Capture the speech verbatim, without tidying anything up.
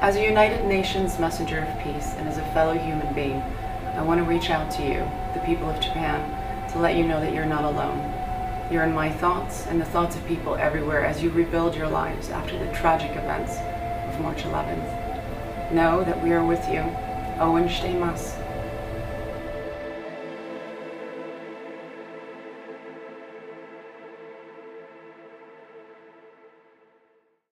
As a United Nations messenger of peace and as a fellow human being, I want to reach out to you, the people of Japan, to let you know that you're not alone. You're in my thoughts and the thoughts of people everywhere as you rebuild your lives after the tragic events of March eleventh. Know that we are with you. Owen shitemasu.